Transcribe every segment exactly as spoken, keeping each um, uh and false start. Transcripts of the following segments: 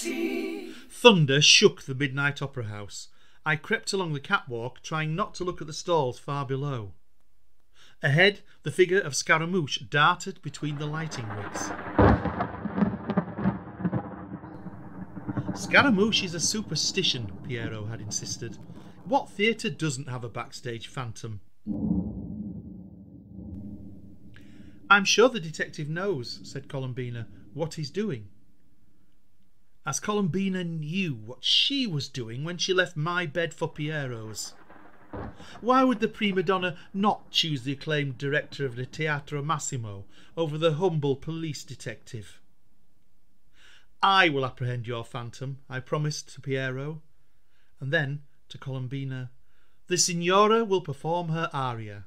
see. Thunder shook the midnight opera house. I crept along the catwalk, trying not to look at the stalls far below. Ahead, the figure of Scaramouche darted between the lighting rigs. Scaramouche is a superstition, Piero had insisted. What theatre doesn't have a backstage phantom? I'm sure the detective knows, said Columbina, what he's doing. As Columbina knew what she was doing when she left my bed for Piero's. Why would the prima donna not choose the acclaimed director of the Teatro Massimo over the humble police detective? I will apprehend your phantom, I promised to Piero. And then, to Columbina, the signora will perform her aria.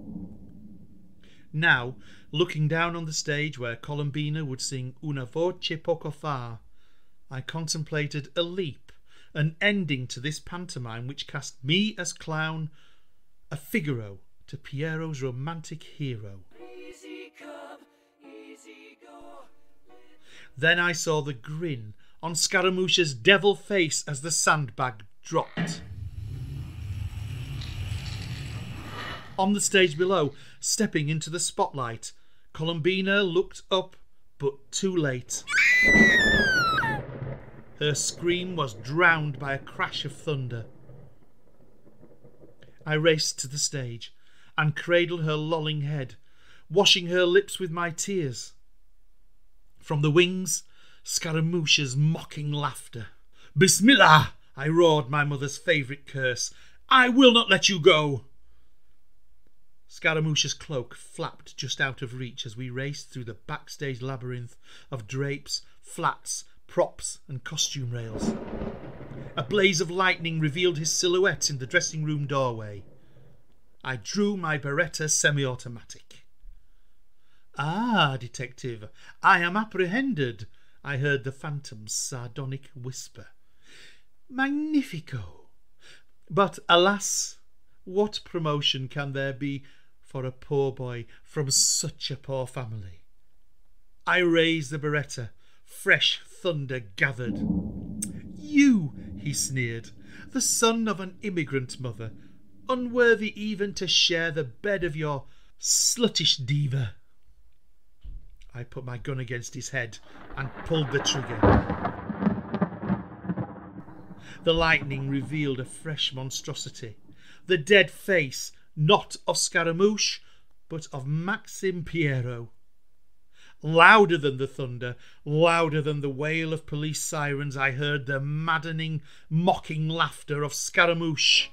Now, looking down on the stage where Columbina would sing Una voce poco fa, I contemplated a leap, an ending to this pantomime which cast me as clown, a Figaro to Piero's romantic hero. Easy come, easy go. Then I saw the grin on Scaramouche's devil face as the sandbag dropped. On the stage below, stepping into the spotlight, Columbina looked up, but too late. Her scream was drowned by a crash of thunder. I raced to the stage and cradled her lolling head, washing her lips with my tears. From the wings, Scaramouche's mocking laughter. Bismillah! I roared my mother's favourite curse. I will not let you go! Scaramouche's cloak flapped just out of reach as we raced through the backstage labyrinth of drapes, flats, props and costume rails. A blaze of lightning revealed his silhouette in the dressing room doorway. I drew my Beretta semi-automatic. Ah, detective, I am apprehended, I heard the phantom's sardonic whisper. Magnifico! But alas, what promotion can there be for a poor boy from such a poor family? I raised the Beretta. Fresh thunder gathered. You, he sneered, the son of an immigrant mother, unworthy even to share the bed of your sluttish diva. I put my gun against his head and pulled the trigger. The lightning revealed a fresh monstrosity, the dead face, not of Scaramouche, but of Maxim Piero. Louder than the thunder, louder than the wail of police sirens, I heard the maddening, mocking laughter of Scaramouche.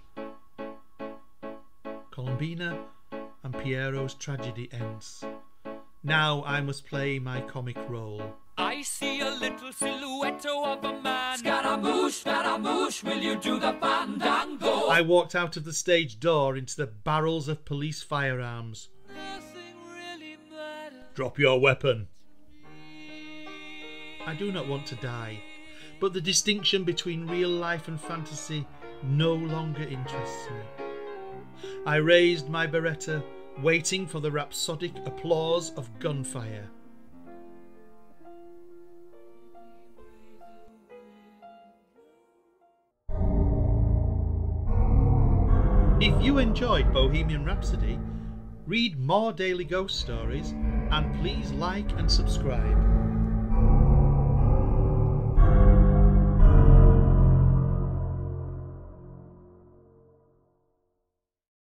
Columbina and Piero's tragedy ends. Now I must play my comic role. I see a little silhouette of a man. Scaramouche, Scaramouche, will you do the fandango? I walked out of the stage door into the barrels of police firearms. Nothing really matters. Drop your weapon. I do not want to die, but the distinction between real life and fantasy no longer interests me. I raised my Beretta, waiting for the rhapsodic applause of gunfire. If you enjoyed Bohemian Rhapsody, read more daily ghost stories and please like and subscribe.